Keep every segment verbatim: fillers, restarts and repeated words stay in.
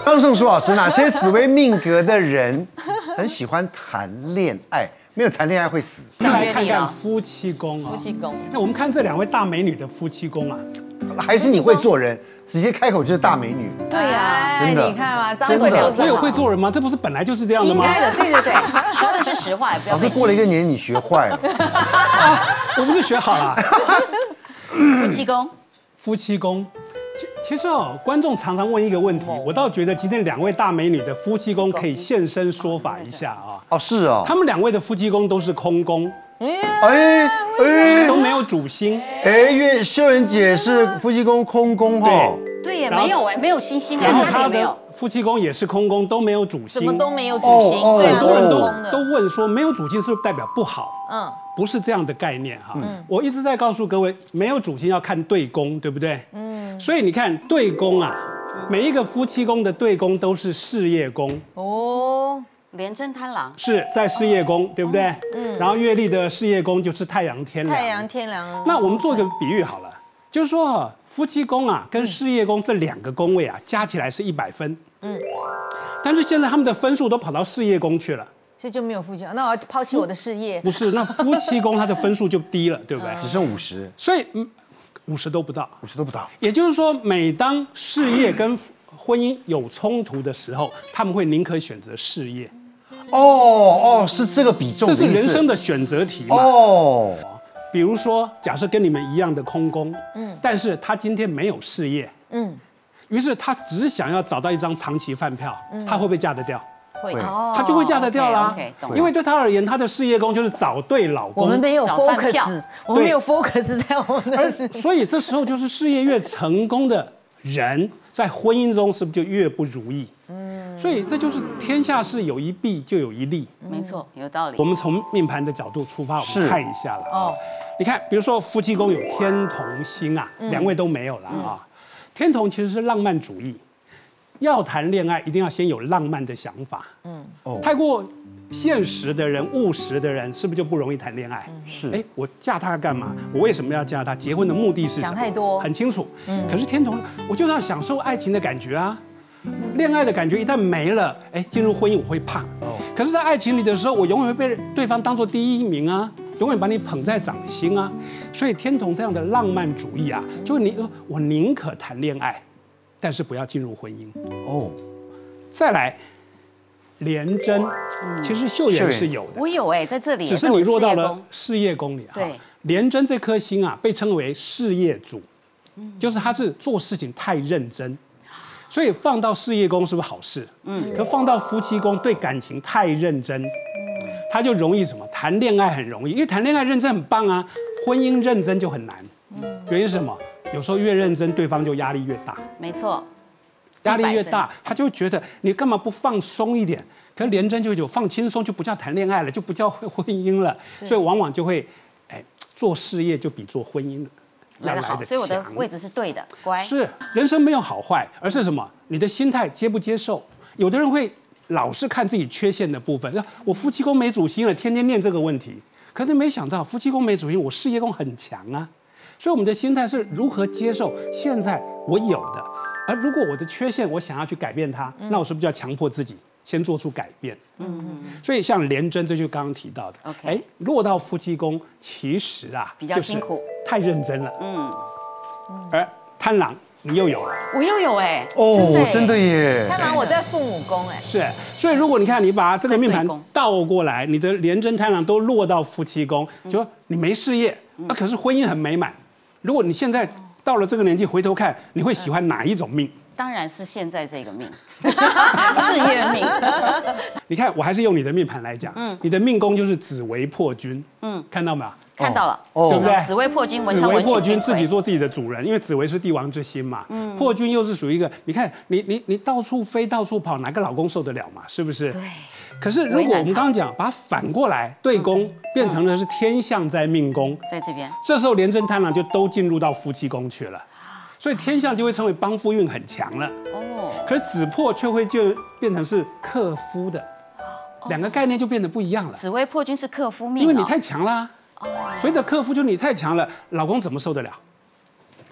张胜书老师，哪些紫微命格的人很喜欢谈恋爱？没有谈恋爱会死。 来看看夫妻宫啊， 夫妻宫。 那我们看这两位大美女的夫妻宫啊， 还是你会做人，直接开口就是大美女。 对呀， 真的你看嘛，张真的慧刘我有会做人吗？这不是本来就是这样的吗？ 应该的，对对对，说的是实话，不要老师过了一个年，你学坏了。 我不是学好了。 夫妻宫。 夫妻宫，其其实哦，观众常常问一个问题，我倒觉得今天两位大美女的夫妻宫可以现身说法一下啊。 哦，是哦。 他们两位的夫妻宫都是空宫， 哎哎都没有主星。 哎，因为秀媛姐是夫妻宫空宫哈。 对耶，没有哎，没有星星， 然后她真的没有的。夫妻宫也是空宫，都没有主星， 什么都没有主星， 哦对啊， 很多人都空的都问说，没有主星是不是代表不好？ 嗯， 不是这样的概念哈。我一直在告诉各位，没有主星要看对宫，对不对？嗯。所以你看对宫啊，每一个夫妻宫的对宫都是事业宫。 哦，廉贞贪狼是在事业宫，对不对？嗯。然后月历的事业宫就是太阳天梁。 太阳天梁。 那我们做个比喻好了，就是说夫妻宫啊跟事业宫这两个宫位啊加起来是一百分。嗯。但是现在他们的分数都跑到事业宫去了。 所以就没有夫妻宫，那我要抛弃我的事业。 不是，那夫妻宫它的分数就低了，对不对？ 只剩五十， 所以嗯，五十都不到， 五十都不到。 也就是说，每当事业跟婚姻有冲突的时候，他们会宁可选择事业。 哦哦，是这个比重。 这是人生的选择题嘛？ 哦。 比如说，假设跟你们一样的空宫，嗯，但是他今天没有事业，嗯，于是他只想要找到一张长期饭票，他会不会嫁得掉？ 会， 他就会嫁得掉啦。因为对他而言，他的事业宫就是找对老公。 我们没有 focus， 我们没有 focus 在我们的事。 所以这时候就是事业越成功的人，在婚姻中是不是就越不如意？嗯，所以这就是天下事有一弊就有一利。 没错，有道理。 我们从命盘的角度出发，我们看一下了。哦，你看，比如说夫妻宫有天同星啊，两位都没有了啊。天同其实是浪漫主义。要谈恋爱，一定要先有浪漫的想法。嗯，哦，太过现实的人、务实的人，是不是就不容易谈恋爱？ 是， 哎，我嫁他干嘛？我为什么要嫁他？结婚的目的是什么？ 想太多， 很清楚。嗯，可是天同，我就是要享受爱情的感觉啊。恋爱的感觉一旦没了，哎，进入婚姻我会怕。哦，可是，在爱情里的时候，我永远会被对方当作第一名啊，永远把你捧在掌心啊。所以，天同这样的浪漫主义啊，就你我宁可谈恋爱。但是不要进入婚姻哦。再来，廉贞，其实秀媛是有的， 我有哎，在这里， 只是你落到了事业宫里。 对， 廉贞这颗星啊，被称为事业主，就是他是做事情太认真，所以放到事业宫是不是好事？嗯，可放到夫妻宫对感情太认真，他就容易什么？谈恋爱很容易，因为谈恋爱认真很棒啊，婚姻认真就很难。原因是什么？有时候越认真，对方就压力越大。 没错， 压力越大，他就会觉得你干嘛不放松一点？可是廉贞就会觉得放轻松就不叫谈恋爱了，就不叫婚姻了，所以往往就会，哎，做事业就比做婚姻要来得强。 所以我的位置是对的，乖。 是，人生没有好坏，而是什么？你的心态接不接受？有的人会老是看自己缺陷的部分，我夫妻宫没主星了，天天念这个问题，可是没想到夫妻宫没主星，我事业宫很强啊。所以我们的心态是如何接受现在我有的，而如果我的缺陷我想要去改变它，那我是不是就要强迫自己先做出改变？嗯嗯。所以像廉贞，这就刚刚提到的，哎，落到夫妻宫，其实啊比较辛苦， 太认真了。嗯。而贪狼你又有了， 我又有哎， 哦，真的耶。 贪狼我在父母宫哎。 是，所以如果你看你把这个命盘倒过来，你的廉贞贪狼都落到夫妻宫，就说你没事业，啊，可是婚姻很美满。如果你现在到了这个年纪回头看，你会喜欢哪一种命？ 当然是现在这个命，事业命。 你看，我还是用你的命盘来讲，嗯，你的命宫就是紫微破军，嗯，看到没有？ 看到了， 对不对？ 紫微破军，文紫微昌文曲破军自己做自己的主人，因为紫微是帝王之心嘛，嗯，破军又是属于一个，你看你你你到处飞到处跑，哪个老公受得了嘛？是不是？ 对。 可是如果我们刚刚讲把它反过来，对宫变成了是天相在命宫， 在这边， 这时候廉贞贪狼就都进入到夫妻宫去了，所以天相就会成为帮夫运很强了。哦。可是子破却会就变成是克夫的，两个概念就变得不一样了。 紫微破军是克夫命， 因为你太强啦。所谓的克夫就是你太强了，老公怎么受得了？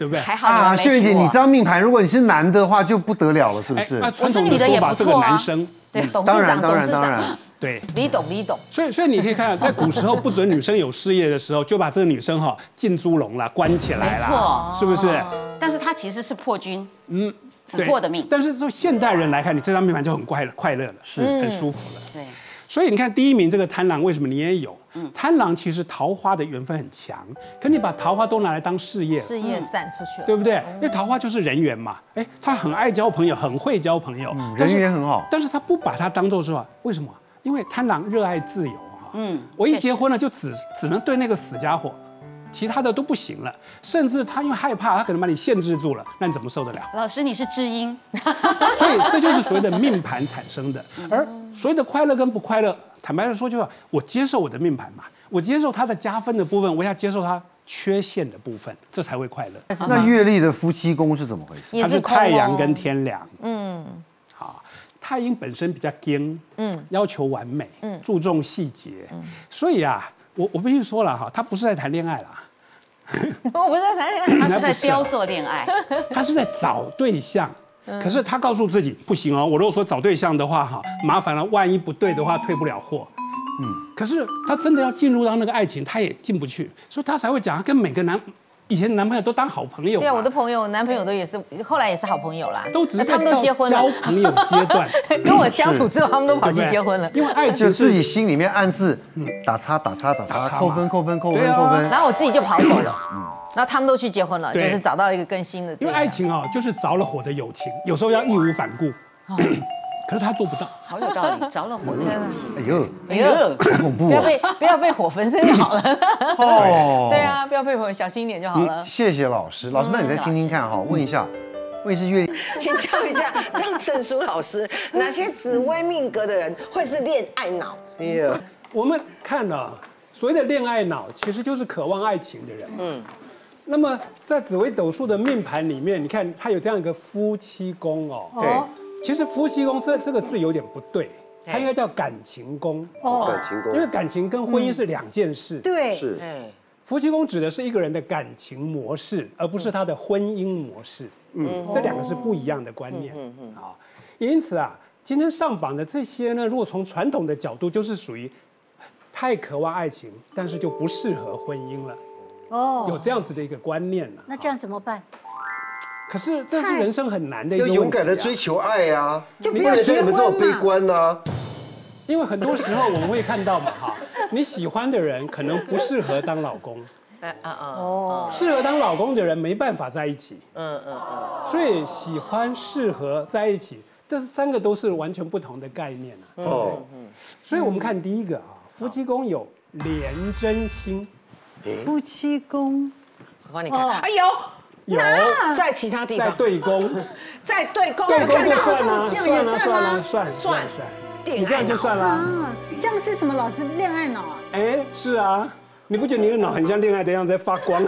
对不对？ 还好你们啊， 没秀媛姐， 娶我你知道命盘，如果你是男的话就不得了了，是不是？ 哎那传我是统的说法， 女的也不这个错啊男生， 对， 董当然， 事长， 当然， 董事长， 当然。 对， 李董，李董， 所以所以你可以看到，在古时候不准女生有事业的时候，就把这个女生哈进猪笼啦，关起来啦， 没错是不是？ 但是他其实是破军， 嗯， 子破的命。 但是从现代人来看，你这张命盘就很快乐，快乐了，是很舒服了。 对， 所以你看第一名这个贪狼，为什么你也有？贪狼其实桃花的缘分很强，可你把桃花都拿来当事业了， 事业散出去了。 对不对？因为桃花就是人缘嘛，哎，他很爱交朋友，很会交朋友，但是人缘很好。 但是他不把它当做是吧？为什么？因为贪狼热爱自由哈， 嗯， 我一结婚了就只只能对那个死家伙，其他的都不行了，甚至他因为害怕，他可能把你限制住了，那你怎么受得了？ 老师你是知音， 所以这就是所谓的命盘产生的，而所谓的快乐跟不快乐，坦白的说，就是我接受我的命盘嘛，我接受它的加分的部分，我要接受它缺陷的部分，这才会快乐。 那月历的夫妻宫是怎么回事？ 它是也是空哦太阳跟天梁， 嗯好，太阴本身比较精， 嗯要求完美， 嗯注重细节，所以啊，我我必须说了哈，他不是在谈恋爱啦， 我不是在谈恋爱， 他是在不是雕塑恋爱， 他是在找对象。可是他告诉自己不行哦，我如果说找对象的话哈，麻烦了，万一不对的话退不了货。嗯，可是他真的要进入到那个爱情，他也进不去，所以他才会讲，他跟每个男以前男朋友都当好朋友嘛。 对啊，我的朋友、男朋友都也是，后来也是好朋友啦， 都只是他们都结婚了交，朋友阶段， 跟我相处之后，他们都跑对不对去结婚了。 因为爱情就是自己心里面暗自打叉打叉打叉， 打叉嘛扣分扣分扣对啊分扣分。 然后我自己就跑走了，然后他们都去结婚了，就对是找到一个更新的对象。 因为爱情哦，就是着了火的友情，有时候要义无反顾，可是他做不到。 好有道理，着了火真的。 哎呦， 哎呦， 好恐怖哦！ 不要被不要被火焚身就好了。 哦对，啊，不要被火，小心一点就好了嗯。谢谢老师。老师，那你再听听看哈，问一下，问一下月历， 请教一下张胜书老师，哪些紫微命格的人会是恋爱脑？ 哎呀， 我们看呢、所谓的恋爱脑，其实就是渴望爱情的人。嗯。那么在紫微斗数的命盘里面，你看它有这样一个夫妻宫哦。 对， 其实夫妻宫这这个字有点不对，它应该叫感情宫。 哦， 感情因为感情跟婚姻是两件事。 对， 是哎， 夫妻宫指的是一个人的感情模式，而不是他的婚姻模式。嗯，这两个是不一样的观念。嗯嗯。好，因此啊，今天上榜的这些呢，如果从传统的角度，就是属于太渴望爱情，但是就不适合婚姻了。 哦， 有这样子的一个观念了。 那这样怎么办？ 可是这是人生很难的一个问题、啊。 要勇敢的追求爱呀， 就你不能像不要结婚你们这种悲嘛。 观呐。 因为很多时候我们会看到嘛，哈，你喜欢的人可能不适合当老公， 哎啊啊， 哦， 适合当老公的人没办法在一起， 嗯嗯嗯， 所以喜欢、适合在一起，这三个都是完全不同的概念啊。 哦， 所以我们看第一个啊，夫妻宫有廉贞星， 夫妻宫， 我帮你看， 哦哎有有在其他地在方， 对宫， 在对宫， 对宫就看到算啦， 这样也算啦， 算吗算啦，算算算算， 恋爱你这样就算啦。 啊，这样是什么？老师恋爱脑啊？ 哎，是啊，你不觉得你的脑很像恋爱的样子在发光？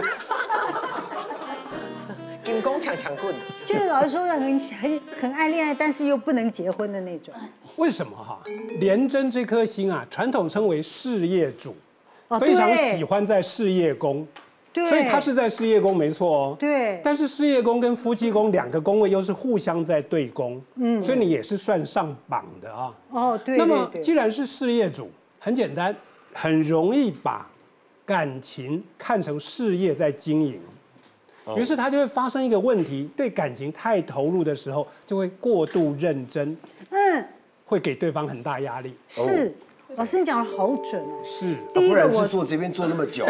金工抢抢棍， 就是老师说的很很很爱恋爱，但是又不能结婚的那种。 为什么哈？廉贞这颗星啊，传统称为事业主， 哦非常对喜欢在事业宫， 对， 所以他是在事业宫没错哦。 对， 但是事业宫跟夫妻宫两个宫位又是互相在对宫，嗯，所以你也是算上榜的啊。 哦，对那么对对， 既然是事业主，很简单，很容易把感情看成事业在经营。于是他就会发生一个问题，对感情太投入的时候，就会过度认真， 嗯， 会给对方很大压力。 是，老师你讲的好准哦。 是， 第一个我不然是坐这边坐那么久。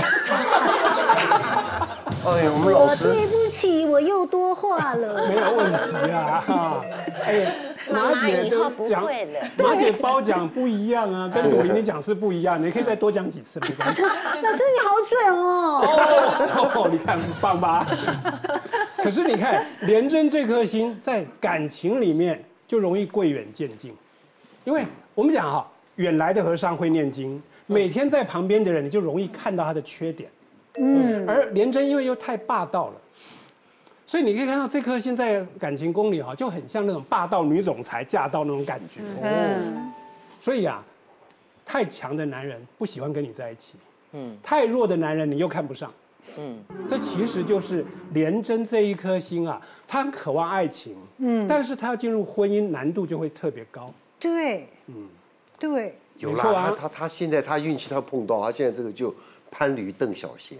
哎呀，我们老我师对不起，我又多话了。 没有问题啊。哈哎，马姐都讲，马姐褒奖不一样啊，跟朵琳你讲是不一样，你可以再多讲几次，没关系。 老师你好准哦。 哦，你看很棒吧？可是你看廉贞这颗星在感情里面就容易贵远见近，因为我们讲哈，远来的和尚会念经，每天在旁边的人你就容易看到他的缺点。嗯，而廉贞因为又太霸道了，所以你可以看到这颗星在感情宫里哈，就很像那种霸道女总裁驾到那种感觉。 嗯， 所以啊，太强的男人不喜欢跟你在一起，嗯，太弱的男人你又看不上， 嗯，这其实就是廉贞这一颗星啊，他很渴望爱情，嗯，但是他要进入婚姻难度就会特别高。 对，嗯，对， 有没错啊啦，他他他现在他运气他碰到，他现在这个就攀驴邓小闲。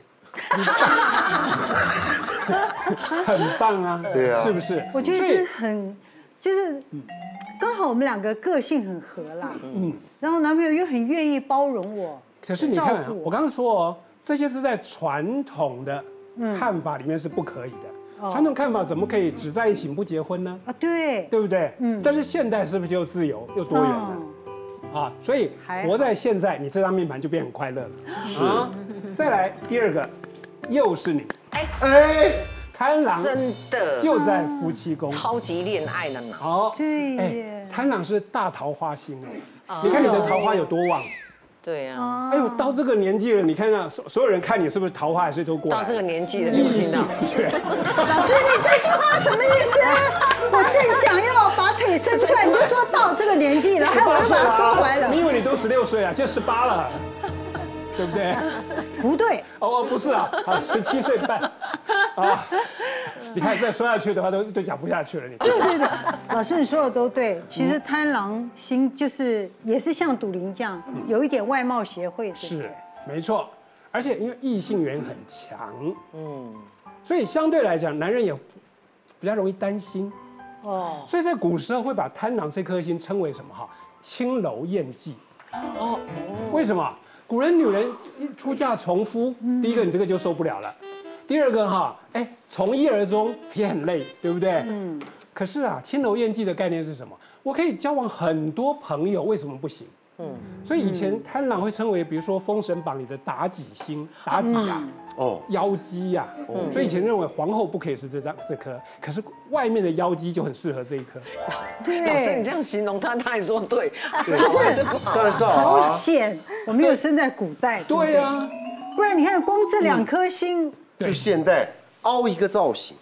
很棒啊， 对啊是不是？ 我觉得所以这很，就是刚好我们两个个性很合啦，嗯，然后男朋友又很愿意包容我， 可是你看啊照顾， 我刚刚说哦，这些是在传统的看法里面是不可以的。 哦传统看法怎么可以只在一起不结婚呢？ 啊，对， 对不对？嗯。但是现代是不是就自由又多元了？啊，所以还好活在现在，你这张命盘就变很快乐了。啊，再来第二个，又是你， 哎， 贪狼真的就在夫妻宫。 超级恋爱的嘛。 好， 对哎耶， 贪狼是大桃花星哎，你看你的桃花有多旺？ 对呀， 哎呦，到这个年纪了，你看看所所有人看你是不是桃花还是都过来？ 到这个年纪了，你有异性听到？ 缘。 老师，你这句话什么意思？我正想要把腿伸出来，你就说到这个年纪了，还有我就把它收回来了。 你以为你都十六岁啊？就十八了，对不对？ 不对， 哦，不是啊，啊，十七岁半啊！你看再说下去的话，都都讲不下去了。你对对对，老师你说的都对。其实贪狼星就是也是像赌灵这样，有一点外貌协会，对不是对？ 没错，而且因为异性缘很强，嗯，所以相对来讲，男人也比较容易担心。 哦， 所以在古时候会把贪狼这颗星称为什么哈？青楼艳妓。哦，为什么？古人女人一出嫁从夫，第一个你这个就受不了了。第二个哈，哎，从一而终也很累，对不对？嗯。可是啊，青楼艳妓的概念是什么？我可以交往很多朋友，为什么不行？嗯。所以以前贪狼会称为，比如说《封神榜》里的妲己星，妲己啊，哦，妖姬呀。所以以前认为皇后不可以是这张这颗，可是外面的妖姬就很适合这一颗。 对， 老师，你这样形容他，他也说对，是不好还是是不好？ 当然是好好啊。 险，我没有生在古代。 对呀， 不然你看光这两颗星， 就现代凹一个造型，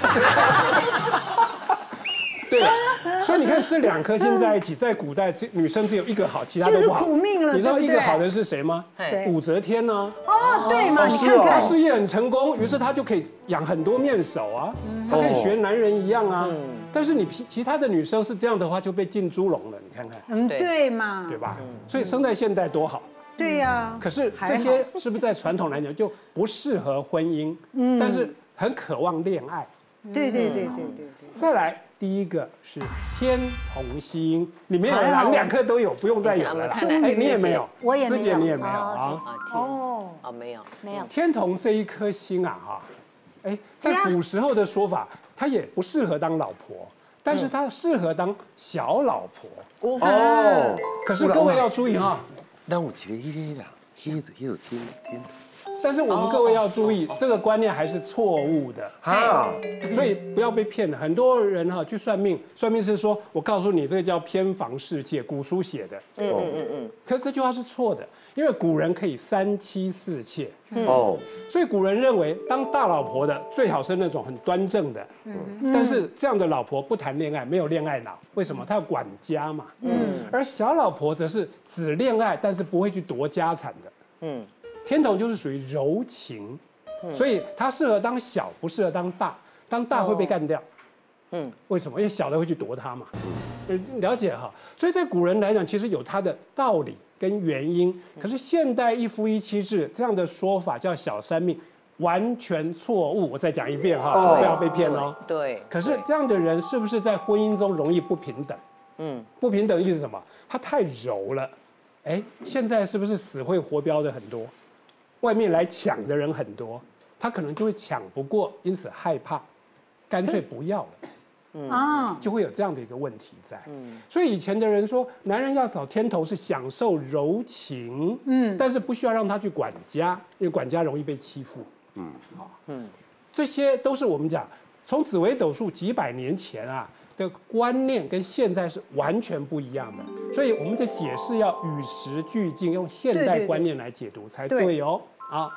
对，所以你看这两颗星在一起，在古代这女生只有一个好，其他就是都不好。 苦命了， 你知道对不对一个好的是谁吗？ 谁武则天呢？ 哦，对嘛，你看是哦看， 她事业很成功，于是她就可以养很多面首啊，她可以学男人一样啊。但是你其其他的女生是这样的话，就被进猪笼了。你看看， 嗯，对嘛， 对吧？所以生在现代多好。 对呀。 可是这些是不是在传统来讲就不适合婚姻？嗯，但是很渴望恋爱。 对对对对对对。 再来，第一个是天同星，你没有啦，两颗都有，不用再有了啦。哎，你也没有， 我也没有师姐你也没有哦啊。 啊，天哦， 啊，没有， 没有， 天同这一颗星啊，哈，哎，在古时候的说法，它也不适合当老婆，但是它适合当小老婆。 哦， 可是各位要注意哈， 那我觉得一啦，一直一直听听但是我们各位要注意，这个观念还是错误的。 哈， 所以不要被骗了。很多人哈去算命，算命是说我告诉你这个叫偏房侍妾，古书写的。嗯嗯嗯嗯。可这句话是错的，因为古人可以三妻四妾。 哦， 所以古人认为当大老婆的最好是那种很端正的。嗯。但是这样的老婆不谈恋爱，没有恋爱脑，为什么？她要管家嘛。嗯。而小老婆则是只恋爱，但是不会去夺家产的。嗯。天同就是属于柔情，所以它适合当小，不适合当大。当大会被干掉。嗯，为什么？因为小的会去夺它嘛。嗯，了解哈。所以在古人来讲，其实有它的道理跟原因。可是现代一夫一妻制这样的说法叫小三命，完全错误。我再讲一遍哈，不要被骗哦。 对。 可是这样的人是不是在婚姻中容易不平等？嗯，不平等意思是什么？他太柔了。哎，现在是不是死会活标的很多？外面来抢的人很多，他可能就会抢不过，因此害怕，干脆不要了，啊，就会有这样的一个问题在。嗯，所以以前的人说，男人要找天同是享受柔情，嗯，但是不需要让他去管家，因为管家容易被欺负。嗯，好，嗯，这些都是我们讲从紫微斗数几百年前啊的观念跟现在是完全不一样的，所以我们的解释要与时俱进，用现代观念来解读才对哦。啊。